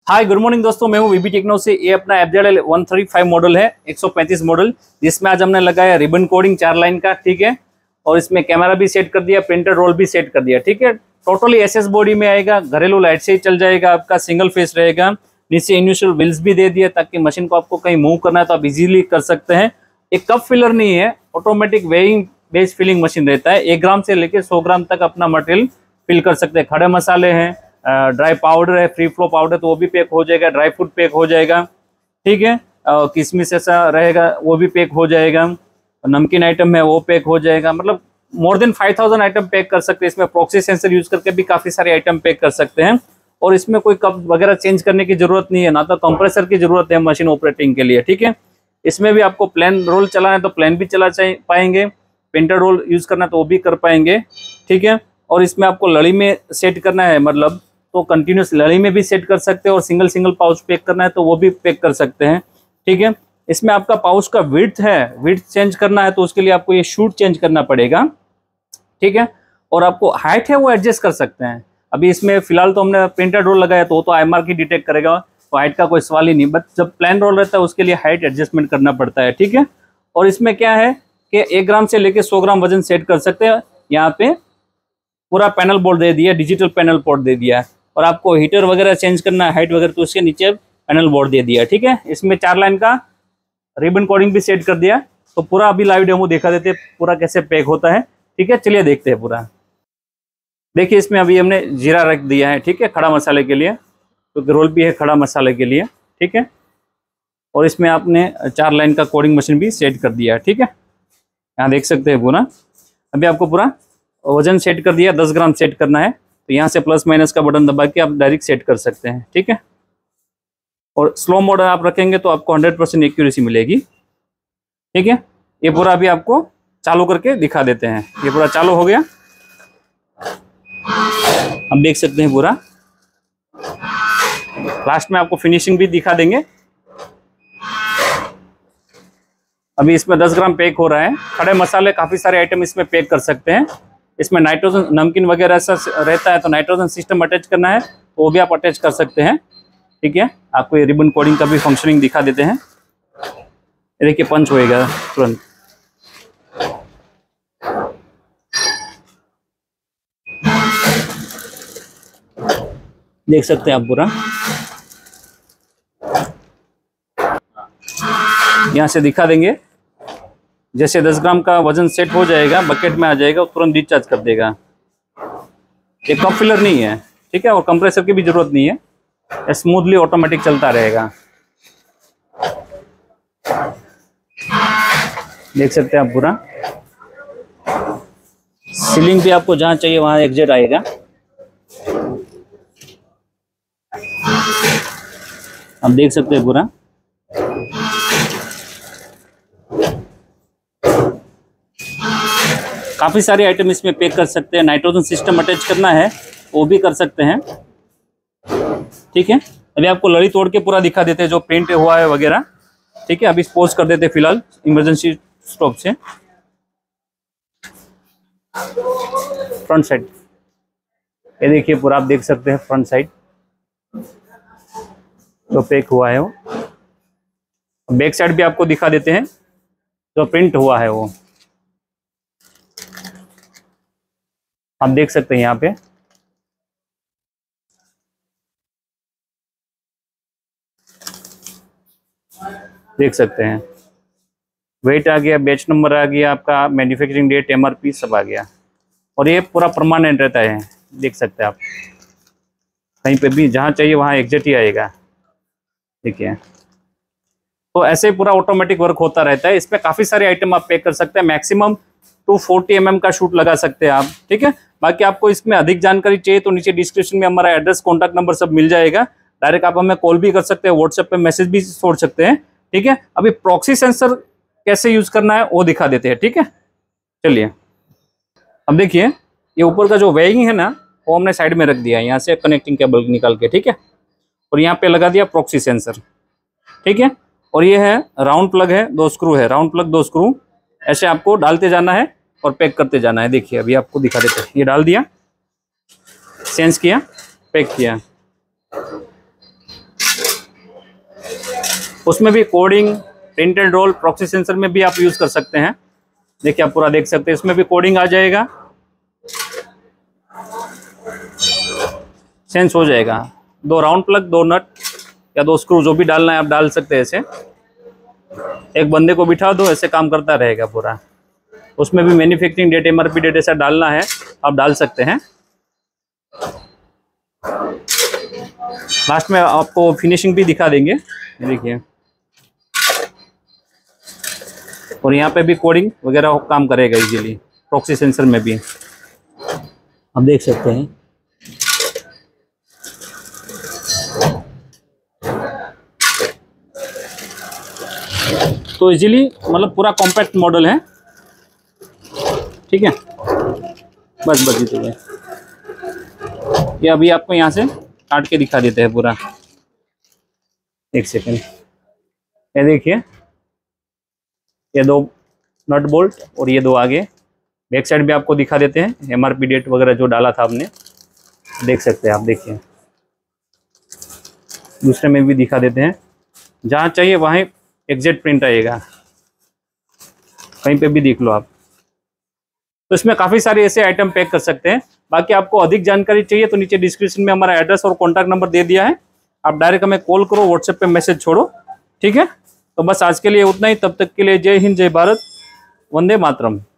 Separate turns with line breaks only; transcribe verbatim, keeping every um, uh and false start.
Hi good morning दोस्तों, मैं हूं वीबी टेक्नो से। ये अपना F Z L one three five model है, एक सौ पैंतीस मॉडल, जिसमें आज हमने लगाया रिबन कोडिंग चार लाइन का। ठीक है, और इसमें कैमरा भी सेट कर दिया, प्रिंटर रोल भी सेट कर दिया। ठीक है, टोटली एसएस बॉडी में आएगा, घरेलू लाइट से ही चल जाएगा, आपका सिंगल फेस रहेगा। नीचे इनिशियल व्हील्स भी दे दिया ताकि मशीन को आपको कहीं मूव करना है तो आप इजीली कर सकते हैं। एक कप फिलर नहीं है, automatic weighing base filling machine रहता है। एक ग्राम से लेकर सौ ग्राम तक अपना मटेरियल फिल कर सकते हैं। खड़े मसाले हैं, ड्राई पाउडर है, फ्री फ्लो पाउडर तो वो भी पैक हो जाएगा, ड्राई फ्रूट पैक हो जाएगा। ठीक है, किशमिश ऐसा रहेगा वो भी पैक हो जाएगा, नमकीन आइटम है वो पैक हो जाएगा। मतलब more than five thousand item pack कर सकते हैं। इसमें प्रॉक्सी सेंसर यूज करके भी काफी सारे आइटम पैक कर सकते हैं। और इसमें कोई कप वगैरह चेंज करने की जरूरत नहीं है, ना तो कंप्रेसर की जरूरत है मशीन ऑपरेटिंग के लिए। ठीक है, इसमें भी आपको प्लेन रोल चलाना है तो प्लेन भी चला पाएंगे, पेंटर रोल यूज करना है तो वो भी कर पाएंगे। ठीक है, और इसमें आपको लड़ी में सेट करना है, मतलब तो कंटिन्यूस लड़ी में भी सेट कर सकते हैं, और सिंगल सिंगल पाउच पैक करना है तो वो भी पैक कर सकते हैं। ठीक है, इसमें आपका पाउच का विड्थ है, विड्थ चेंज करना है तो उसके लिए आपको ये शूट चेंज करना पड़ेगा। ठीक है, और आपको हाइट है वो एडजस्ट कर सकते हैं। अभी इसमें फिलहाल तो हमने प्रिंटर रोल लगाया तो वो तो आईएमआर की डिटेक्ट करेगा, तो हाइट का कोई सवाल ही नहीं। बट जब प्लेन रोल रहता है उसके लिए हाइट एडजस्टमेंट करना पड़ता है। ठीक है, और इसमें क्या है कि एक ग्राम से लेकर सौ ग्राम वजन सेट कर सकते हैं। यहाँ पे पूरा पैनल बोर्ड दे दिया, डिजिटल पैनल बोर्ड दे दिया है, और आपको हीटर वगैरह चेंज करना है हाइट वगैरह तो उसके नीचे पैनल बोर्ड दे दिया। ठीक है, इसमें चार लाइन का रिबन कोडिंग भी सेट कर दिया। तो पूरा अभी लाइव डेमो दिखा देते हैं पूरा कैसे पैक होता है। ठीक है, चलिए देखते हैं पूरा। देखिए, इसमें अभी हमने जीरा रख दिया है। ठीक है, खड़ा मसाले के लिए, क्योंकि रोल भी है खड़ा मसाले के लिए। ठीक है, और इसमें आपने चार लाइन का कोडिंग मशीन भी सेट कर दिया है। ठीक है, यहाँ देख सकते हैं पूरा। अभी आपको पूरा वजन सेट कर दिया, दस ग्राम सेट करना है तो यहाँ से प्लस माइनस का बटन दबा के आप डायरेक्ट सेट कर सकते हैं। ठीक है, और स्लो मोड आप रखेंगे तो आपको हंड्रेड परसेंट एक्यूरेसी मिलेगी। ठीक है, ये पूरा अभी आपको चालू करके दिखा देते हैं। ये पूरा चालू हो गया, हम देख सकते हैं पूरा। लास्ट में आपको फिनिशिंग भी दिखा देंगे। अभी इसमें दस ग्राम पैक हो रहा है। खड़े मसाले काफी सारे आइटम इसमें पैक कर सकते हैं। इसमें नाइट्रोजन नमकीन वगैरह ऐसा रहता है तो नाइट्रोजन सिस्टम अटैच करना है तो वो भी आप अटैच कर सकते हैं। ठीक है, आपको ये रिबन कोडिंग का भी फंक्शनिंग दिखा देते हैं। ये देखिए पंच होएगा तुरंत। देख सकते हैं आप पूरा, यहाँ से दिखा देंगे। जैसे दस ग्राम का वजन सेट हो जाएगा, बकेट में आ जाएगा, तुरंत डिस्चार्ज कर देगा। ये कप फिलर नहीं है। ठीक है, और कंप्रेसर की भी जरूरत नहीं है, स्मूथली ऑटोमेटिक चलता रहेगा। देख सकते हैं आप पूरा। सीलिंग भी आपको जहां चाहिए वहां एग्जैक्ट आएगा। आप देख सकते हैं पूरा। काफी सारे आइटम इसमें पैक कर सकते हैं। नाइट्रोजन सिस्टम अटैच करना है वो भी कर सकते हैं। ठीक है, अभी आपको लड़ी तोड़ के पूरा दिखा देते हैं जो पेंट हुआ है वगैरह। ठीक है, अभी पोज कर देते हैं फिलहाल इमरजेंसी स्टॉप से। फ्रंट साइड ये देखिए पूरा, आप देख सकते हैं फ्रंट साइड जो पैक हुआ है वो। बैक साइड भी आपको दिखा देते हैं जो प्रिंट हुआ है वो। आप देख सकते हैं यहाँ पे। देख सकते हैं वेट आ गया, बैच नंबर आ गया, आपका मैन्युफैक्चरिंग डेट, एमआरपी सब आ गया। और ये पूरा परमानेंट रहता है। देख सकते हैं आप, कहीं पे भी जहाँ चाहिए वहाँ एग्जैक्ट ही आएगा। देखिए, तो ऐसे पूरा ऑटोमेटिक वर्क होता रहता है। इसमें काफी सारे आइटम आप पैक कर सकते हैं। Maximum two forty M M का शूट लगा सकते हैं आप। ठीक है, बाकी आपको इसमें अधिक जानकारी चाहिए तो नीचे डिस्क्रिप्शन में हमारा एड्रेस, कॉन्टैक्ट नंबर सब मिल जाएगा। डायरेक्ट आप हमें कॉल भी कर सकते हैं, व्हाट्सएप पे मैसेज भी छोड़ सकते हैं। ठीक है, अभी प्रॉक्सी सेंसर कैसे यूज करना है वो दिखा देते हैं। ठीक है, चलिए। अब देखिए, ये ऊपर का जो वेइंग है ना वो हमने साइड में रख दिया है, यहाँ से कनेक्टिंग केबल निकाल के। ठीक है, और यहाँ पे लगा दिया प्रॉक्सी सेंसर। ठीक है, और ये है राउंड प्लग है, दो स्क्रू है, राउंड प्लग दो स्क्रू ऐसे आपको डालते जाना है और पैक करते जाना है। देखिए अभी आपको दिखा देते हैं। ये डाल दिया, सेंस किया, पैक किया। उसमें भी coding, print and roll, proxy sensor में भी आप यूज़ कर सकते हैं। देखिए आप पूरा देख सकते हैं, इसमें भी कोडिंग आ जाएगा, सेंस हो जाएगा। दो राउंड प्लग, दो नट या दो स्क्रू जो भी डालना है आप डाल सकते हैं। ऐसे एक बंदे को बिठा दो, ऐसे काम करता रहेगा पूरा। उसमें भी manufacturing date, M R P date ऐसा डालना है आप डाल सकते हैं। लास्ट में आपको फिनिशिंग भी दिखा देंगे, देखिए। और यहाँ पे भी कोडिंग वगैरह काम करेगा इजीली, प्रॉक्सी सेंसर में भी आप देख सकते हैं। तो इजीली मतलब पूरा कॉम्पैक्ट मॉडल है, ठीक है। बस बस इतना ये अभी आपको यहाँ से काट के दिखा देते हैं पूरा। एक सेकेंड, ये देखिए, ये दो नट बोल्ट और ये दो आगे। बैक साइड भी आपको दिखा देते हैं, एम आर पी डेट वगैरह जो डाला था आपने, देख सकते हैं आप। देखिए दूसरे में भी दिखा देते हैं, जहाँ चाहिए वहाँ एग्जैक्ट प्रिंट आएगा, कहीं पे भी देख लो आप। तो इसमें काफ़ी सारे ऐसे आइटम पैक कर सकते हैं। बाकी आपको अधिक जानकारी चाहिए तो नीचे डिस्क्रिप्शन में हमारा एड्रेस और कॉन्टैक्ट नंबर दे दिया है, आप डायरेक्ट हमें कॉल करो, व्हाट्सएप पे मैसेज छोड़ो, ठीक है। तो बस आज के लिए उतना ही, तब तक के लिए जय हिंद, जय भारत, वंदे मातरम।